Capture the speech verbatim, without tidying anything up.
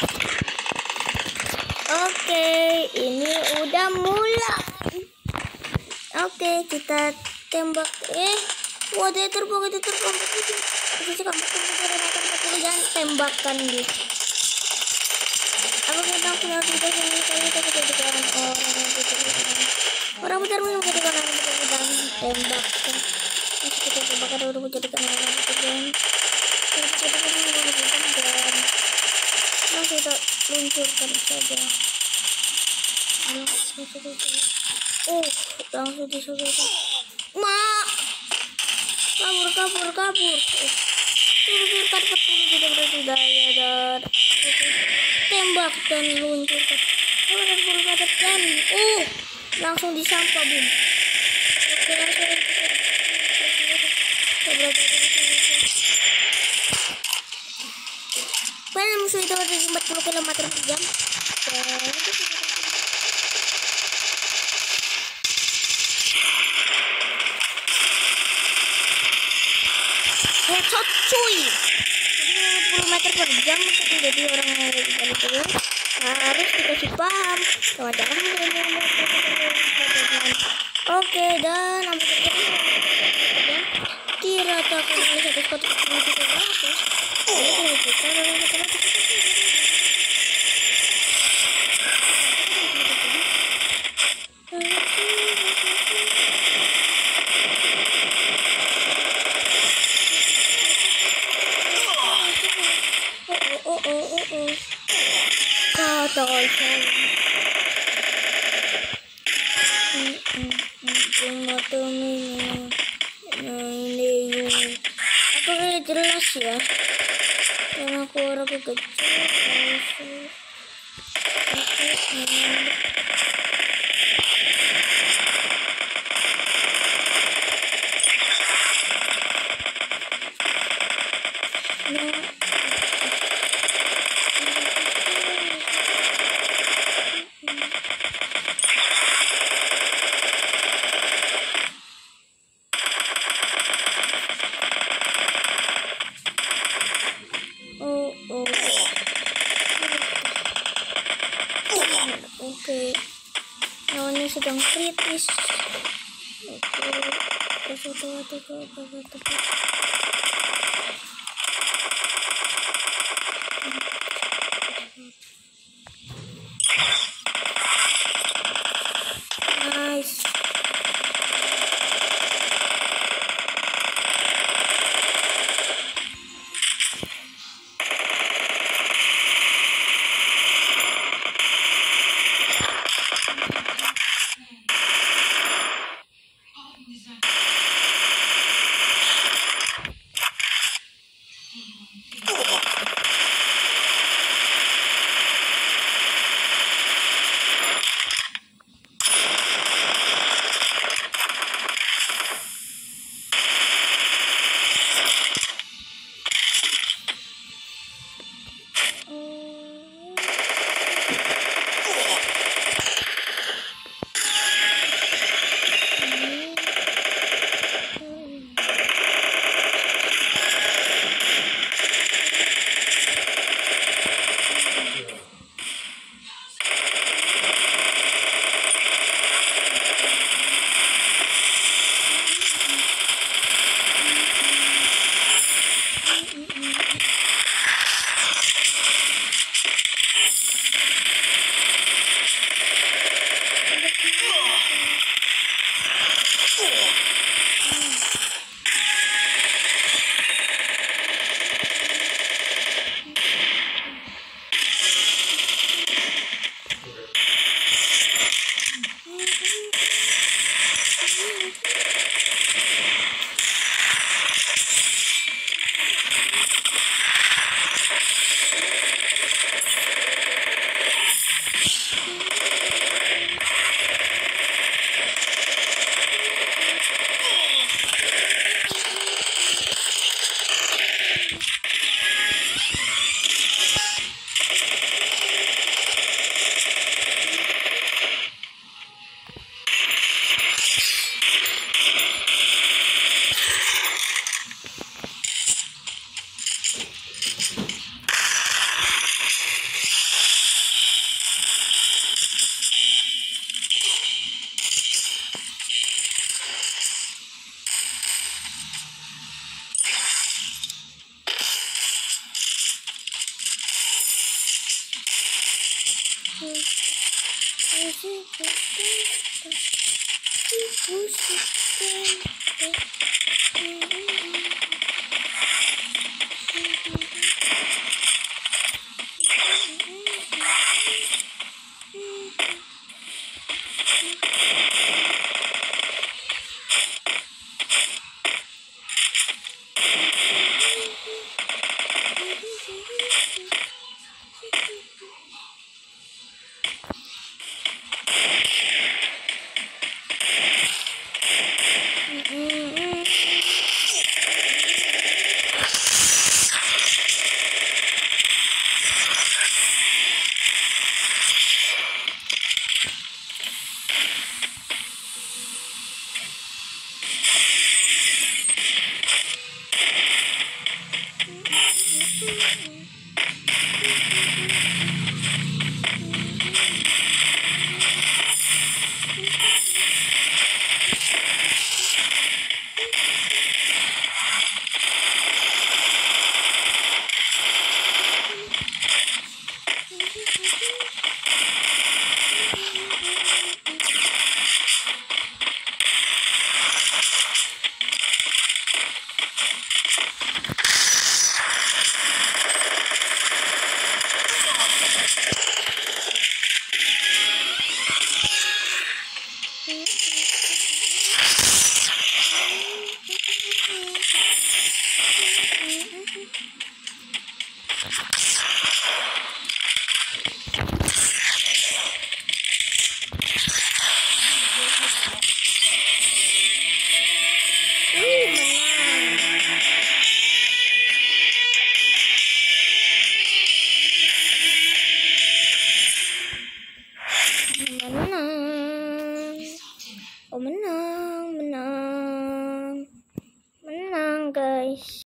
Oke, ini udah mulai. Oke, kita tembak. Eh, wah dia terbang, dia terbang. Jangan tembakan dia. Apa kita punya kita sendiri kali kita jadikan orang yang kita orang benar benar menjadikan orang yang kita tembakkan. Terus kita tembakkan orang menjadikan orang yang kita terus kita menjadikan dan langsung kita luncurkan saja. Oh, langsung disodorkan. Mak, kabur kabur kabur. Luncurkan petung tidak berarti daya dan tembak dan luncurkan. Oh, dan pelbagai dan uh langsung disampah bum. Oke langsung. Padahal musuh itu ada empat puluh kilometer per jam. Headshot cuy. empat puluh meter per jam untuk menjadi orang yang lebih itu harus dikasih paham sama cara. Oke, dan ambil diratakan oleh satu kotak satu ratus. Ini kita oh oh oh oh oh kata saya apakah jelas ya karena aku orang kecil. Oke, lawannya sedang kritis. Oke, tepat tepat tepat tepat. Nice. Menang. Oh menang, menang, menang guys.